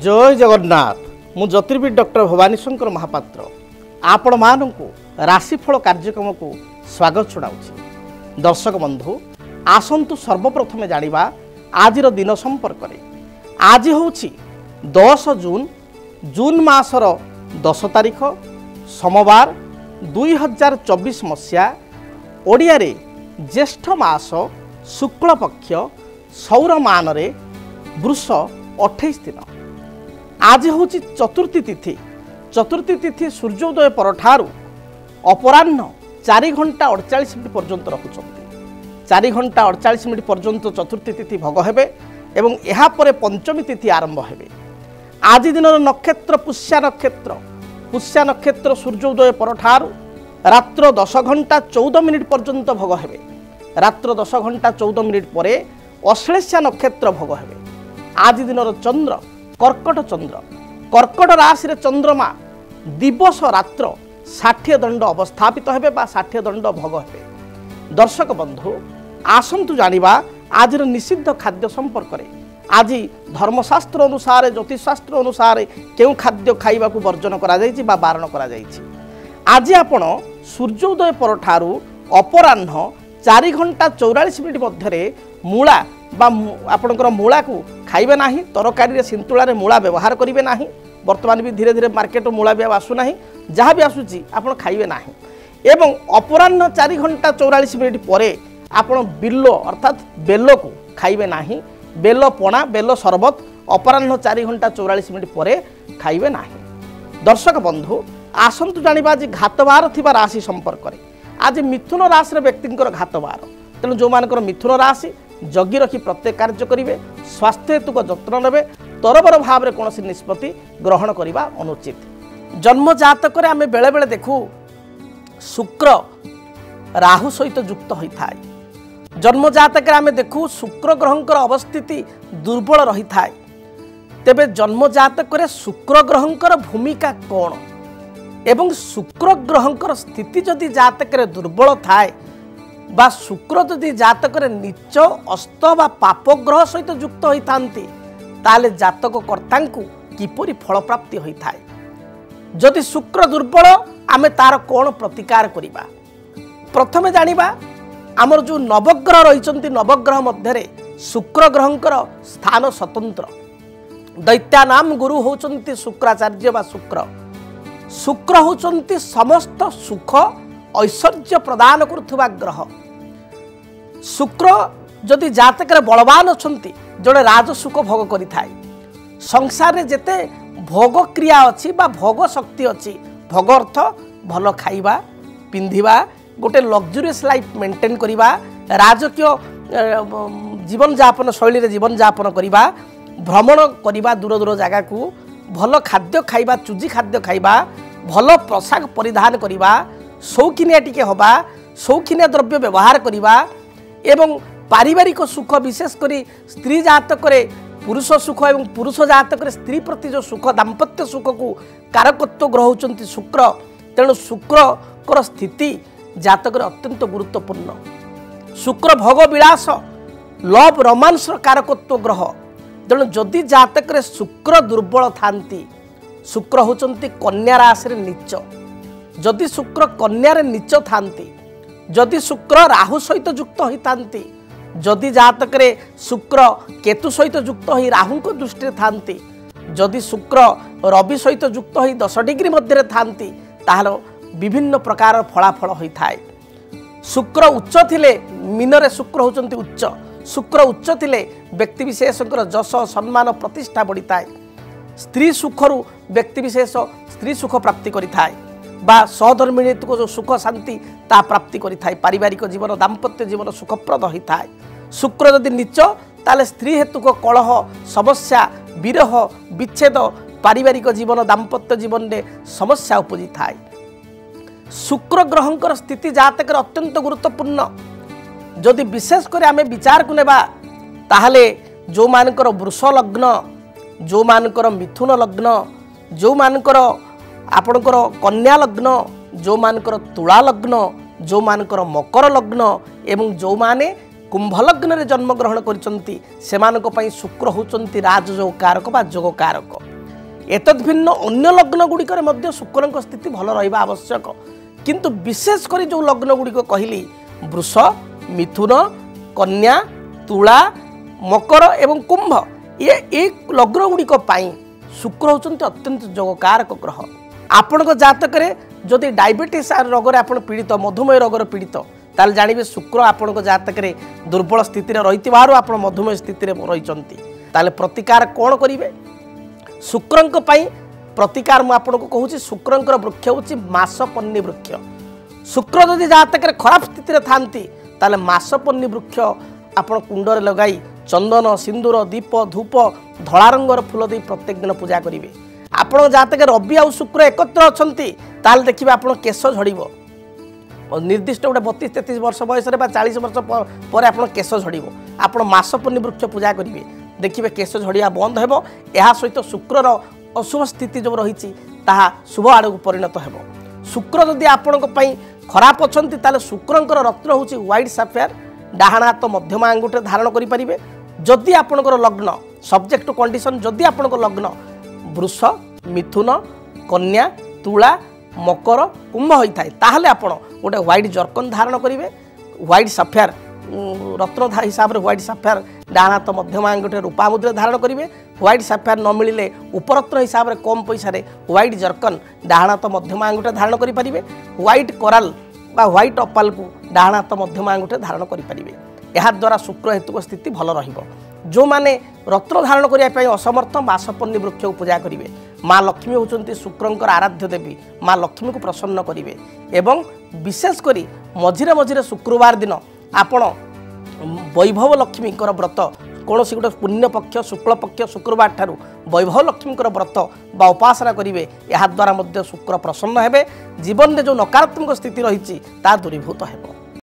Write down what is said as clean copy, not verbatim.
जय जगन्नाथ। मु ज्योतिर्विद डॉक्टर भवानी शंकर महापात्र आपण मानू राशिफल कार्यक्रम को स्वागत जनाऊँ। दर्शक बंधु आसतु सर्वप्रथमे जानिबा आजिर दिन संपर्क में। आज हूँ 10 जून जून मासर 10 तारिख सोमवार 2024 मसीहा ओडिया रे ज्येष्ठ मास शुक्ल पक्ष सौर मान रे वृष 28 दिन। आज हूँ चतुर्थी तिथि। चतुर्थी तिथि सूर्योदय परठारु अपराह्न 4 घंटा 48 मिनिट पर्यंत रखुचंती। 4 घंटा 48 मिनिट पर्यंत चतुर्थी तिथि भोग हेबे एवं एहा परे पंचमी तिथि आरंभ हेबे। आज दिन नक्षत्र पुष्या नक्षत्र। पुष्या नक्षत्र सूर्योदय परठारु रात्र 10 घंटा 14 मिनिट पर्यंत भोग हेबे। रात्र 10 घंटा 14 मिनिट परे अश्लेषा नक्षत्र भोग हेबे। आज दिन चंद्र कर्कट चंद्र। कर्कट राशि रे चंद्रमा दिवस रात्र 60 दंड अवस्थापित हेबे बा 60 दंड भोग हेबे। दर्शक बंधु आसंतु जानिबा आज निषिद्ध खाद्य संपर्क में। आज धर्मशास्त्र अनुसार ज्योतिषशास्त्र अनुसार केउ खाद्य खाइबा को वर्जन करा जायछि बा बारण करा जायछि। आज आपण सूर्योदय परठारु अपराह्न 4 घंटा 44 मिनिट मध्य मूला बा आपणकर मूला को खाइबे नाही। तरकारी रे सिंतुला रे मूला व्यवहार करिवे नाही। वर्तमान भी धीरे धीरे मार्केट मूला भी आसु नाही। जहाँ भी आसुची आपण खाइबे नाही। एवं अपराह्न 4 घंटा 44 मिनिट परे आपण बिल्लो अर्थात बेलो को खाइबे नाही। बेलो पणा बेलो शरबत अपराह्न 4 घंटा 44 मिनिट परे खाइबे नाही। दर्शक बंधु आसंतु जानिबा आज घातवार थिबा राशि संपर्क में। आज मिथुन राशि व्यक्तिंकर घातवार। तेणु जो मानकर मिथुन राशि जगी रखी प्रत्येक कार्य करेंगे। स्वास्थ्य हेतु जत्न नेबे। तरबर भाव में कौन निष्पत्ति ग्रहण करने अनुचित। जन्म जातक आम बेले बेले देखू शुक्र राहु सहित युक्त होता है। जन्म जातक आम देखू शुक्र ग्रहंकर अवस्थिति दुर्बल रही था। तेबे जन्म जातक शुक्र ग्रहंकर भूमिका कौन एवं शुक्र ग्रहंकर स्थिति जदि जातक दुर्बल थाए बा शुक्र जदि जातक नीच अस्त बा पाप ग्रह सहित युक्त होता ताले जातक कर्ता किपरि फल प्राप्ति होता है। जदि शुक्र दुर्बल आमे तार कौन प्रतिकार करिबा। प्रथमे जानिबा आमर जो नवग्रह रही नवग्रह मध्य शुक्र ग्रहंकर स्थान स्वतंत्र। दैत्यानाम गुरु होचंती शुक्राचार्य बा शुक्र। शुक्र होचंती समस्त सुख ऐश्वर्य प्रदान करुवा ग्रह। शुक्र जदि जातक बलवान अछंती जड़े राजसुख भोग करि थाए। संसार रे जेते भोग क्रिया अच्छी बा भोग शक्ति अच्छी। भोग अर्थ भल खाइबा पिंधिबा गोटे लग्जरियस लाइफ मेंटेन करिबा राजकीय जीवन यापन शैली रे जीवन यापन करिबा भ्रमण करिबा दूर दूर जगह को भल खाद्य खाइबा चुजी खाद्य खाइबा भल पोशाक परिधान करिबा शौखिनिया टिके हवा शौखिनिया द्रव्य व्यवहार करिबा एवं पारिवारिक सुख विशेष करी स्त्री जातक पुरुष सुख एवं पुरुष जातक स्त्री प्रति जो सुख दाम्पत्य सुख को कारकत्व ग्रह होचंती शुक्र। तेणु शुक्र स्थिति जातक अत्यंत गुरुत्वपूर्ण। शुक्र भोग विलास लव रोमांस कारकत्व ग्रह। तेणु जदि जातक शुक्र दुर्बल थांती शुक्र होचंती कन्या राशि रे नीच। जदि शुक्र कन्या रे नीच थांती जदि शुक्र राहु सहित युक्त होइतांती जदि जातक शुक्र केतु सहित युक्त हो राहु को दृष्टि थांती जदि शुक्र रवि सहित युक्त हो 10 डिग्री मध्य थांती ताहले विभिन्न प्रकार फलाफल होता है। शुक्र उच्च थिले मीन रे शुक्र होचंती उच्च। शुक्र उच्च थिले व्यक्ति विशेषकर जश सम्मान प्रतिष्ठा बढ़ी है। स्त्री सुखरु व्यक्ति विशेष स्त्री सुख प्राप्ति करिथाय बा सहधर्मिणी को जो सुख शांति ता प्राप्ति करिथाय। पारिवारिक जीवन दाम्पत्य जीवन सुखप्रद होता है। शुक्र यदि नीच ताले स्त्री हेतु को कलह समस्या विरह विच्छेद पारिवारिक जीवन दाम्पत्य जीवन में समस्या उपजी थाए। शुक्र ग्रहंकर स्थिति जातक अत्यंत गुरुत्वपूर्ण। जदि विशेषकर आम विचार को नेबा ताहले जो मानकर वृष लग्न जो मानकर मिथुन लग्न जो मानकर आपणकर कन्या लग्न जो मानकर तुला लग्न जो मानकर मकर लग्न एवं जो माने कुंभ लग्न रे जन्म ग्रहण करिसंती सेमानक पई शुक्र होचंती राजयोग कारक बा जोग कारक। एतद् भिन्न अन्य लग्न गुड़िक शुक्र स्थिति भल रहा आवश्यक किंतु विशेषकर जो लग्न गुड़िक कहली वृष मिथुन कन्या तुला मकर एवं कुंभ ये एक लग्न गुड़िक शुक्र होचंती अत्यंत जोगकारक ग्रह आपण जातक जदि डायबिटीज रोग आप पीड़ित मधुमेह रोगर पीड़ित ताल जानवे शुक्र आपण जातक दुर्बल स्थिति रही आप मधुमेह स्थिति रही प्रतिकार कौन करेंगे शुक्र प्रतिकार मुझे कहूँ शुक्र वृक्ष हूँ मासपन्नी वृक्ष शुक्र जदि जातक खराब स्थिति थांती ताले मासपन्नी वृक्ष आपण कुंडरे लगाई चंदन सिंदूर दीप धूप धला रंगर फूल दे प्रत्येक दिन पूजा करेंगे आपण जातक रवि आ शुक्र एकत्र अच्छा देखिए आप केश झड़ब निर्दिष्ट गोटे 32-33 वर्ष बयस 40 वर्ष पर आप केश झड़ब आप मासपन्नी वृक्ष पूजा करेंगे देखिए केश झड़िया बंद हो यह सहित शुक्रर अशुभ स्थिति जो रही शुभ आड़ को परिणत हो शुक्र जदि आपण खराब अच्छा शुक्रंकर रत्न हूँ व्हाइट साफायर डाहाण हाथ मध्यम आंगुठे धारण करेंगे जदि आपणकर लग्न सब्जेक्ट टू कंडीशन जदि आपणकर लग्न वृष मिथुन कन्या तुला मकर कुंभ होता है आप गोटे व्हाइट जर्कन धारण करेंगे व्हाइट साफायर रत्न हिसाब से व्हाइट साफायर डाहाण हाथ मध्यम आंगुठे रूपा मुद्रा धारण करेंगे व्हाइट साफायर न मिले उपरत्न हिसाब से कम पैसा व्हाइट जर्कन डाहाण हाथ मध्यम आंगुठे धारण करेंगे व्हाइट कोराल बा व्हाइट अपाल को डाहाण हाथ मध्यम आंगुठे धारण करेंगे याद्वारा शुक्र हेतु स्थिति भल जो माने रत्न धारण करने असमर्थ मासपन्नी वृक्ष को पूजा करेंगे माँ लक्ष्मी होती शुक्रंकर आराध्य देवी माँ लक्ष्मी को प्रसन्न करेंगे एवं विशेषकर मझिरे मझिरे शुक्रवार दिन आपण वैभव लक्ष्मी व्रत कौन सी गोटे पुण्य पक्ष शुक्ल पक्ष शुक्रवार ठारू वैभव लक्ष्मी व्रत बा उपासना करेंगे याद्वारा शुक्र प्रसन्न हेबे जीवन में जो नकारात्मक स्थिति रही दूरीभूत हो।